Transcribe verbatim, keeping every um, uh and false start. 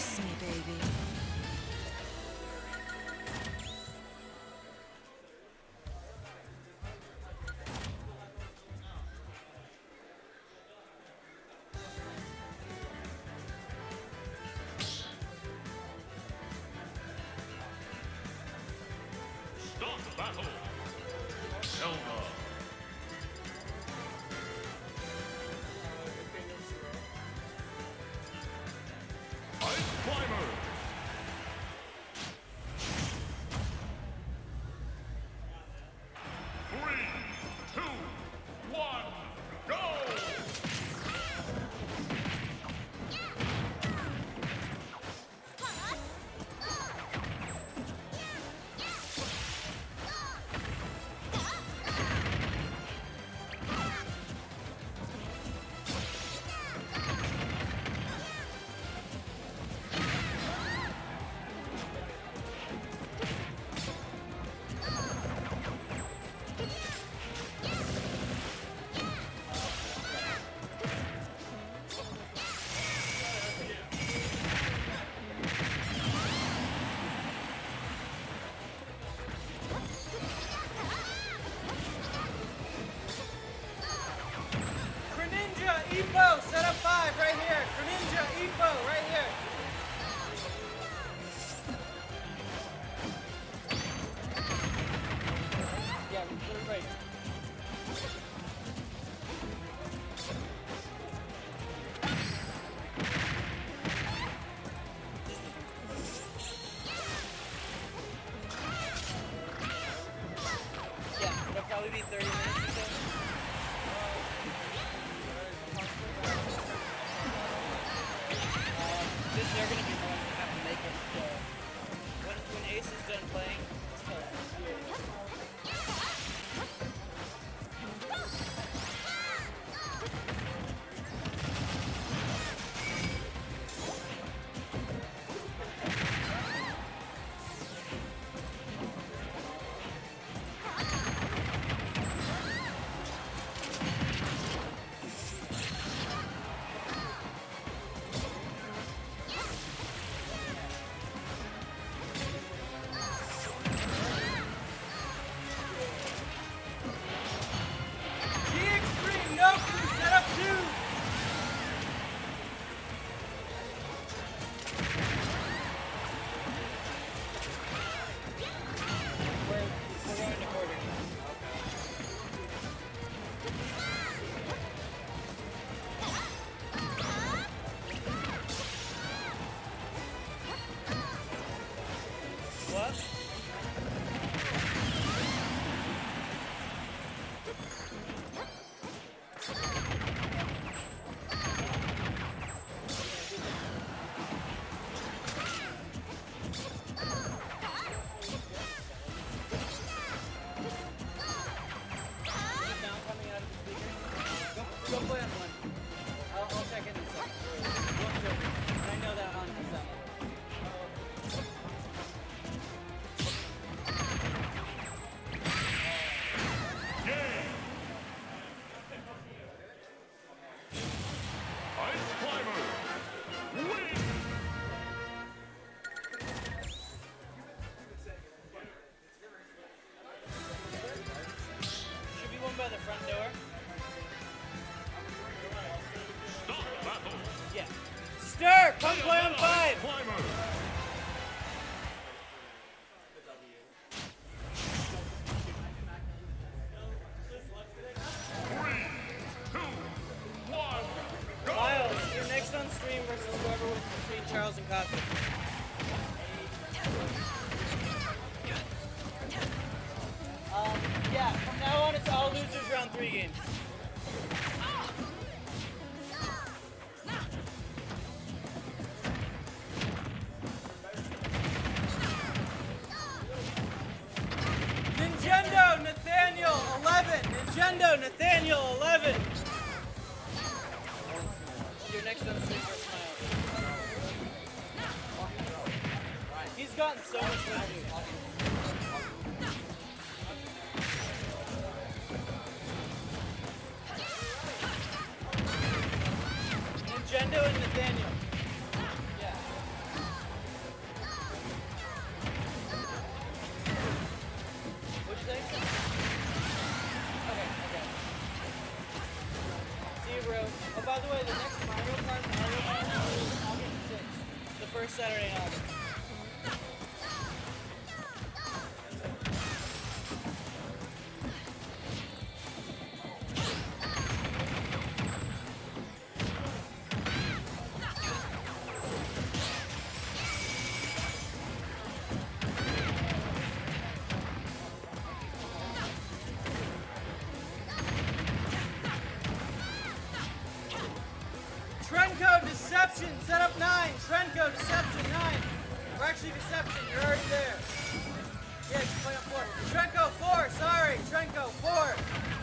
Kiss me, baby. Start battle. Zelda. Ice Climber. Three, two, one, go! Epo, set up five right here. Greninja, Epo, right here. Yeah, we put it right. Yeah, it'll probably be thirty minutes or so. They're going to be the ones that have to make it. So when, when Ace is done playing, it's kind of weird. By the front door. Stop battle. Yeah. Stir! Come play on five! Climber. Three, two, one, go! Miles, you're next on stream versus whoever wins between Charles and Coffee. Um, yeah, from now on it's all losers round three games. Nintendo Nathaniel eleven! Nintendo Nathaniel eleven! You're next on stream versus Miles. He's gotten so much value. Nintendo and Nathaniel. Yeah. Trenco Deception, set up nine. Trenco Deception nine. Or actually Deception, you're already there. Yeah, just play on four. Trenco four, sorry. Trenco four.